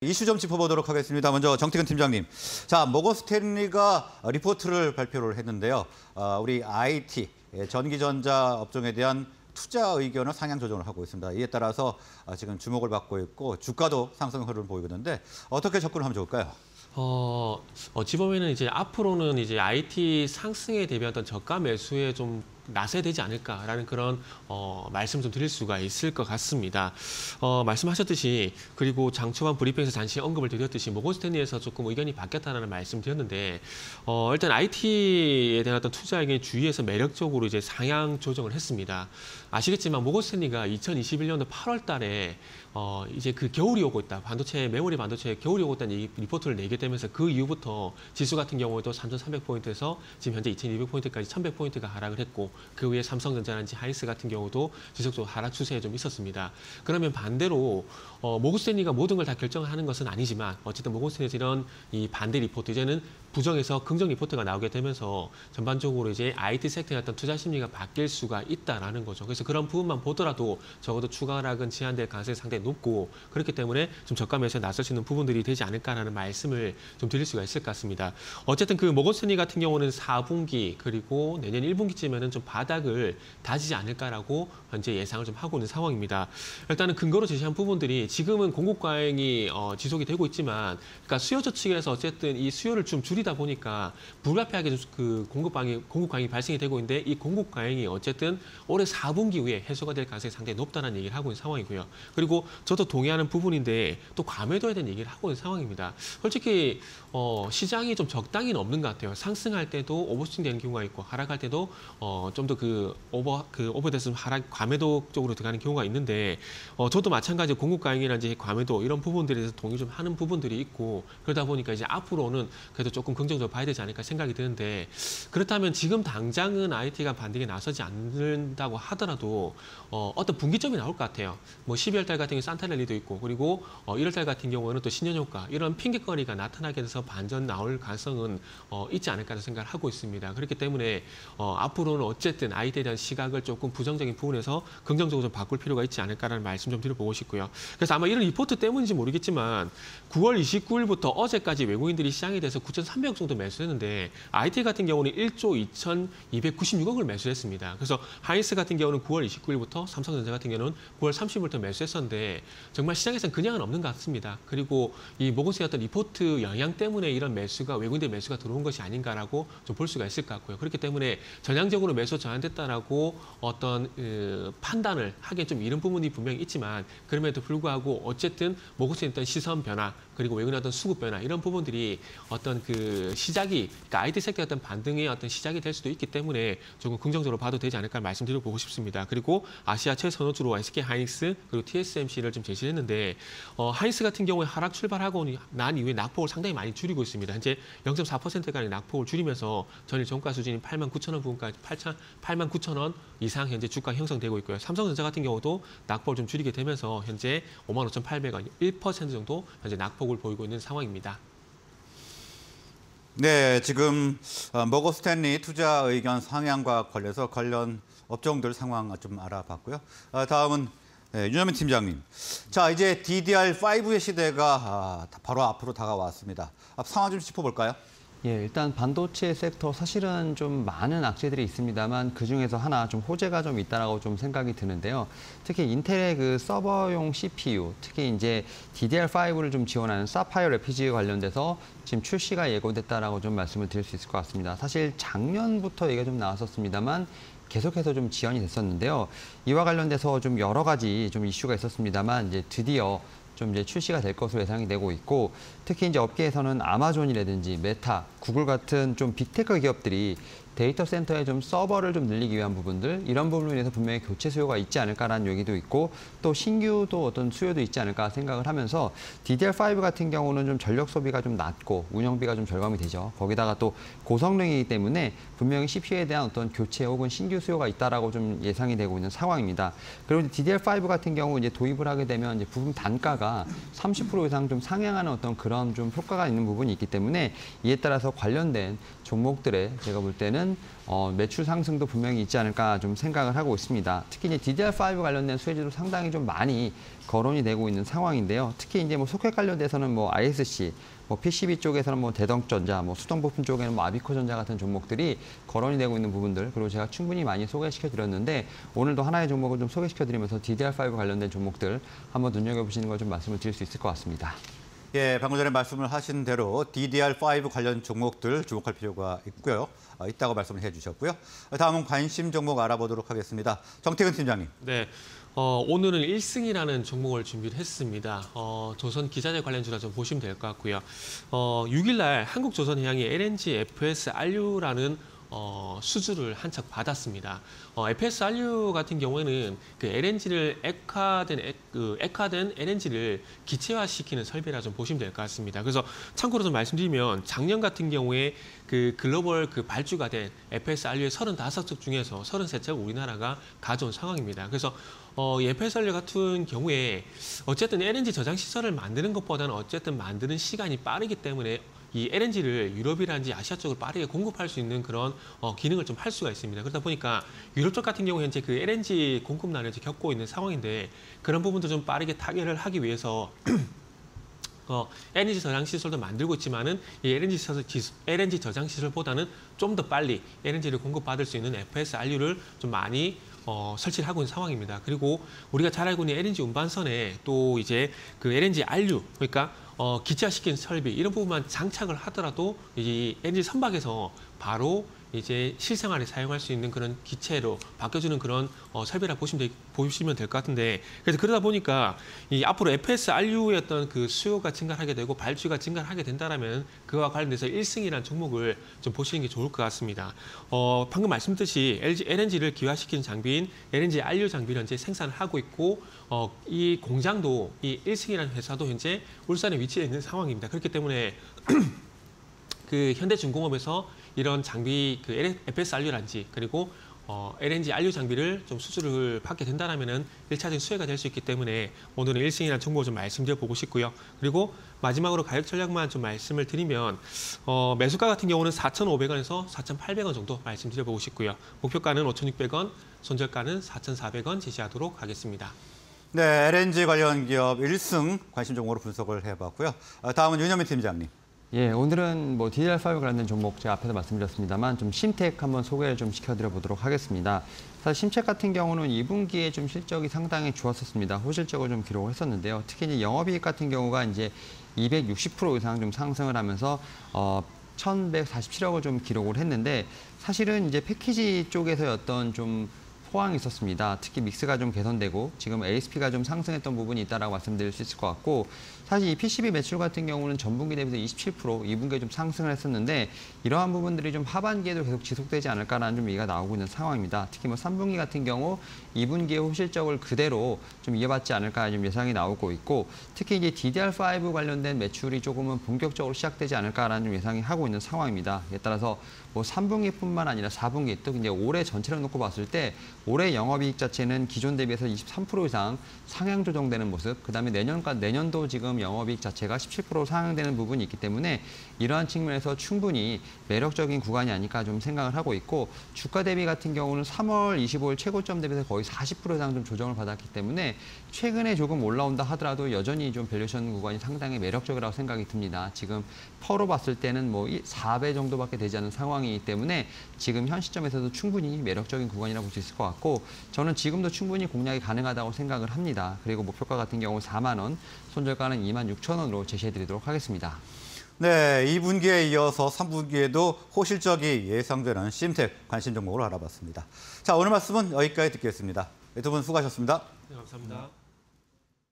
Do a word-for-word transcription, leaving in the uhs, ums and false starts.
이슈 좀 짚어보도록 하겠습니다. 먼저 정태근 팀장님. 자, 모건 스탠리가 리포트를 발표를 했는데요. 우리 아이티, 전기전자 업종에 대한 투자 의견을 상향 조정을 하고 있습니다. 이에 따라서 지금 주목을 받고 있고 주가도 상승 흐름을 보이고 있는데 어떻게 접근을 하면 좋을까요? 어, 어찌 보면은 이제 앞으로는 이제 아이티 상승에 대비한 어떤 저가 매수에 좀 나서야 되지 않을까라는 그런 어, 말씀 좀 드릴 수가 있을 것 같습니다. 어, 말씀하셨듯이 그리고 장 초반 브리핑에서 잠시 언급을 드렸듯이 모건 스탠리에서 조금 의견이 바뀌었다는 말씀 드렸는데 어, 일단 아이티에 대한 어떤 투자 의견이 주위에서 매력적으로 이제 상향 조정을 했습니다. 아시겠지만 모건 스탠리가 이천이십일 년도 팔월 달에 어, 이제 그 겨울이 오고 있다. 반도체, 메모리 반도체 겨울이 오고 있다는 이 리포트를 내게 되면서 그 이후부터 지수 같은 경우에도 삼천삼백 포인트에서 지금 현재 이천이백 포인트까지 천백 포인트가 하락을 했고 그 위에 삼성전자라든지 하이닉스 같은 경우도 지속적으로 하락 추세에 좀 있었습니다. 그러면 반대로 어, 모건 스탠리가 모든 걸 다 결정하는 것은 아니지만 어쨌든 모건 스탠리에서 이런 이 반대 리포트 이제는 부정에서 긍정 리포트가 나오게 되면서 전반적으로 이제 아이티 섹터의 어떤 투자 심리가 바뀔 수가 있다라는 거죠. 그래서 그런 부분만 보더라도 적어도 추가 하락은 제한될 가능성이 상당히 높고 그렇기 때문에 좀 저가 매수에 나설 수 있는 부분들이 되지 않을까라는 말씀을 좀 드릴 수가 있을 것 같습니다. 어쨌든 그 모건 스탠리 같은 경우는 사 분기 그리고 내년 일 분기쯤에는 좀 바닥을 다지지 않을까라고 현재 예상을 좀 하고 있는 상황입니다. 일단은 근거로 제시한 부분들이 지금은 공급 과잉이 어, 지속이 되고 있지만 그러니까 수요처 측에서 어쨌든 이 수요를 좀 줄이다 보니까 불가피하게 그 공급 과잉이 공급 과잉이 발생이 되고 있는데 이 공급 과잉이 어쨌든 올해 사 분기 후에 해소가 될 가능성이 상당히 높다는 얘기를 하고 있는 상황이고요. 그리고 저도 동의하는 부분인데 또 감해둬야 되는 얘기를 하고 있는 상황입니다. 솔직히 어, 시장이 좀 적당히는 없는 것 같아요. 상승할 때도 오버슈팅 되는 경우가 있고 하락할 때도 어, 좀 더 그 오버 그 오버돼서 하락 과매도 쪽으로 들어가는 경우가 있는데 어, 저도 마찬가지로 공급 과잉이라든지 과매도 이런 부분들에 대해서 동의 좀 하는 부분들이 있고 그러다 보니까 이제 앞으로는 그래도 조금 긍정적으로 봐야 되지 않을까 생각이 드는데 그렇다면 지금 당장은 아이티가 반등에 나서지 않는다고 하더라도 어, 어떤 분기점이 나올 것 같아요. 뭐 십이월 달 같은 경우 산타랠리도 있고 그리고 어, 일월 달 같은 경우는 또 신년효과 이런 핑계거리가 나타나게 돼서 반전 나올 가능성은 어, 있지 않을까라는 생각을 하고 있습니다. 그렇기 때문에 어, 앞으로는 어쨌든 아이티에 대한 시각을 조금 부정적인 부분에서 긍정적으로 좀 바꿀 필요가 있지 않을까라는 말씀 좀 드려보고 싶고요. 그래서 아마 이런 리포트 때문인지 모르겠지만 구월 이십구일부터 어제까지 외국인들이 시장에 대해서 구천삼백억 정도 매수했는데 아이티 같은 경우는 일조 이천이백구십육억을 매수했습니다. 그래서 하이닉스 같은 경우는 구월 이십구일부터 삼성전자 같은 경우는 구월 삼십일부터 매수했었는데 정말 시장에서는 그냥은 없는 것 같습니다. 그리고 이 모건 스탠리 어떤 리포트 영향 때문에 이런 매수가 외국인들 매수가 들어온 것이 아닌가라고 좀 볼 수가 있을 것 같고요. 그렇기 때문에 전향적으로 매수 전환됐다라고 어떤 그 판단을 하기엔 좀 이른 부분이 분명히 있지만 그럼에도 불구하고 어쨌든 모건 스탠리 어떤 시선 변화 그리고 외국인의 어떤 수급 변화 이런 부분들이 어떤 그 시작이 그러니까 아이티 섹터의 어떤 반등의 어떤 시작이 될 수도 있기 때문에 조금 긍정적으로 봐도 되지 않을까 말씀드려보고 싶습니다. 그리고 아시아 최선호주로 에스케이 하이닉스 그리고 티에스엠씨를 좀 제시했는데 어, 하이닉스 같은 경우에 하락 출발하고 난 이후에 낙폭을 상당히 많이 줄이고 있습니다. 현재 영 점 사 퍼센트가량 낙폭을 줄이면서 전일 종가 수준인 팔만 구천 원 부근까지 팔만 구천 원 이상 현재 주가 형성되고 있고요. 삼성전자 같은 경우도 낙폭을 좀 줄이게 되면서 현재 오만 오천팔백 원, 일 퍼센트 정도 현재 낙폭을 보이고 있는 상황입니다. 네, 지금 모건 스탠리 투자 의견 상향과 관련해서 관련 업종들 상황 좀 알아봤고요. 다음은 윤여민 팀장님. 자, 이제 디디알 파이브의 시대가 바로 앞으로 다가왔습니다. 상황 좀 짚어볼까요? 예, 일단 반도체 섹터 사실은 좀 많은 악재들이 있습니다만 그중에서 하나 좀 호재가 좀 있다라고 좀 생각이 드는데요. 특히 인텔의 그 서버용 씨피유, 특히 이제 디디알 파이브를 좀 지원하는 사파이어 에프피지에 관련돼서 지금 출시가 예고됐다라고 좀 말씀을 드릴 수 있을 것 같습니다. 사실 작년부터 얘기가 좀 나왔었습니다만 계속해서 좀 지연이 됐었는데요. 이와 관련돼서 좀 여러 가지 좀 이슈가 있었습니다만 이제 드디어 좀 이제 출시가 될 것으로 예상이 되고 있고 특히 이제 업계에서는 아마존이라든지 메타, 구글 같은 좀 빅테크 기업들이 데이터 센터에 좀 서버를 좀 늘리기 위한 부분들 이런 부분으로 인해서 분명히 교체 수요가 있지 않을까라는 얘기도 있고 또 신규도 어떤 수요도 있지 않을까 생각을 하면서 디디알 파이브 같은 경우는 좀 전력 소비가 좀 낮고 운영비가 좀 절감이 되죠. 거기다가 또 고성능이기 때문에 분명히 씨피유에 대한 어떤 교체 혹은 신규 수요가 있다라고 좀 예상이 되고 있는 상황입니다. 그리고 디디알 파이브 같은 경우 이제 도입을 하게 되면 이제 부품 단가가 삼십 퍼센트 이상 좀 상향하는 어떤 그런 좀 효과가 있는 부분이 있기 때문에 이에 따라서 관련된 종목들의 제가 볼 때는 있는 어, 매출 상승도 분명히 있지 않을까 좀 생각을 하고 있습니다. 특히 이제 디디알 파이브 관련된 수혜주도 상당히 좀 많이 거론이 되고 있는 상황인데요. 특히 이제 뭐 소켓 관련돼서는 뭐 아이에스씨, 뭐 피씨비 쪽에서는 뭐 대덕전자, 뭐 수동부품 쪽에는 뭐 아비코전자 같은 종목들이 거론이 되고 있는 부분들, 그리고 제가 충분히 많이 소개시켜 드렸는데 오늘도 하나의 종목을 좀 소개시켜 드리면서 디디알 파이브 관련된 종목들 한번 눈여겨보시는 걸 좀 말씀을 드릴 수 있을 것 같습니다. 예, 방금 전에 말씀을 하신 대로 디디알 파이브 관련 종목들 주목할 필요가 있고요. 어, 있다고 말씀을 해주셨고요. 다음은 관심 종목 알아보도록 하겠습니다. 정태근 팀장님. 네. 어, 오늘은 일 승이라는 종목을 준비를 했습니다. 어, 조선 기자재 관련주라 좀 보시면 될 것 같고요. 어, 육 일 날 한국조선해양이 엘엔지 에프에스알유라는 어, 수주를 한 척 받았습니다. 어, 에프에스알유 같은 경우에는 그 엘엔지를 액화된, 액, 그 액화된 엘엔지를 기체화시키는 설비라 좀 보시면 될 것 같습니다. 그래서 참고로 좀 말씀드리면 작년 같은 경우에 그 글로벌 그 발주가 된 에프에스알유의 서른다섯 척 중에서 서른세 척을 우리나라가 가져온 상황입니다. 그래서 어, 이 에프에스알유 같은 경우에 어쨌든 엘엔지 저장 시설을 만드는 것보다는 어쨌든 만드는 시간이 빠르기 때문에 이 엘엔지를 유럽이라든지 아시아 쪽으로 빠르게 공급할 수 있는 그런 어, 기능을 좀 할 수가 있습니다. 그러다 보니까 유럽 쪽 같은 경우 현재 그 엘엔지 공급난을 겪고 있는 상황인데 그런 부분도 좀 빠르게 타결을 하기 위해서 어, 엘엔지 저장 시설도 만들고 있지만은 이 엘엔지, 시설, 엘엔지 저장 시설보다는 좀 더 빨리 엘엔지를 공급받을 수 있는 에프에스알유를 좀 많이 어, 설치를 하고 있는 상황입니다. 그리고 우리가 잘 알고 있는 엘엔지 운반선에 또 이제 그 엘엔지 알유, 그러니까 어, 기체화시킨 설비 이런 부분만 장착을 하더라도 이 엘엔지 선박에서 바로 이제 실생활에 사용할 수 있는 그런 기체로 바뀌어주는 그런 어, 설비라 보시면, 되, 보시면 될 것 같은데 그래서 그러다 보니까 이 앞으로 에프에스알유의 어떤 그 수요가 증가하게 되고 발주가 증가하게 된다라면 그와 관련돼서 일 승이라는 종목을 좀 보시는 게 좋을 것 같습니다. 어, 방금 말씀드렸듯이 엘엔지를 기화시키는 장비인 엘엔지 알유 장비를 현재 생산을 하고 있고 어, 이 공장도 이 일 승이라는 회사도 현재 울산에 위치해 있는 상황입니다. 그렇기 때문에 그 현대중공업에서 이런 장비, 그 에프에스알유란지 그리고 어, 엘엔지 알유 장비를 좀 수주를 받게 된다면은 일차적인 수혜가 될 수 있기 때문에 오늘은 일 승이라는 종목을 좀 말씀드려 보고 싶고요. 그리고 마지막으로 가격 전략만 좀 말씀을 드리면 어, 매수가 같은 경우는 사천오백 원에서 사천팔백 원 정도 말씀드려 보고 싶고요. 목표가는 오천육백 원, 손절가는 사천사백 원 제시하도록 하겠습니다. 네, 엘엔지 관련 기업 일 승 관심 종목으로 분석을 해봤고요. 다음은 윤현민 팀장님. 예, 오늘은 뭐 디디알 파이브 관련된 종목 제가 앞에서 말씀드렸습니다만 좀 심텍 한번 소개를 좀 시켜드려 보도록 하겠습니다. 사실 심텍 같은 경우는 이 분기에 좀 실적이 상당히 좋았었습니다. 호실적을 좀 기록을 했었는데요. 특히 이제 영업이익 같은 경우가 이제 이백육십 퍼센트 이상 좀 상승을 하면서 어, 천백사십칠억을 좀 기록을 했는데 사실은 이제 패키지 쪽에서의 어떤 좀 호황이 있었습니다. 특히 믹스가 좀 개선되고 지금 에이에스피가 좀 상승했던 부분이 있다라고 말씀드릴 수 있을 것 같고 사실 이 피씨비 매출 같은 경우는 전분기 대비해서 이십칠 퍼센트, 이 분기에 좀 상승을 했었는데 이러한 부분들이 좀 하반기에도 계속 지속되지 않을까라는 좀 얘기가 나오고 있는 상황입니다. 특히 뭐 삼 분기 같은 경우 이 분기의 호실적을 그대로 좀 이어받지 않을까 좀 예상이 나오고 있고 특히 이제 디디알 파이브 관련된 매출이 조금은 본격적으로 시작되지 않을까라는 좀 예상이 하고 있는 상황입니다. 이에 따라서 뭐 삼 분기뿐만 아니라 사 분기 또 이제 올해 전체를 놓고 봤을 때 올해 영업이익 자체는 기존 대비해서 이십삼 퍼센트 이상 상향 조정되는 모습, 그다음에 내년과 내년도 지금 영업이익 자체가 십칠 퍼센트 상향되는 부분이 있기 때문에 이러한 측면에서 충분히 매력적인 구간이 아닐까 좀 생각을 하고 있고 주가 대비 같은 경우는 삼월 이십오일 최고점 대비해서 거의 사십 퍼센트 이상 좀 조정을 받았기 때문에 최근에 조금 올라온다 하더라도 여전히 좀 밸류에이션 구간이 상당히 매력적이라고 생각이 듭니다. 지금 퍼로 봤을 때는 뭐 사 배 정도밖에 되지 않은 상황이기 때문에 지금 현 시점에서도 충분히 매력적인 구간이라고 볼 수 있을 것 같고 저는 지금도 충분히 공략이 가능하다고 생각을 합니다. 그리고 목표가 같은 경우 사만 원, 손절가는 이만 육천 원으로 제시해드리도록 하겠습니다. 네, 이 분기에 이어서 삼 분기에도 호실적이 예상되는 심텍 관심 종목으로 알아봤습니다. 자, 오늘 말씀은 여기까지 듣겠습니다. 두 분 수고하셨습니다. 네, 감사합니다.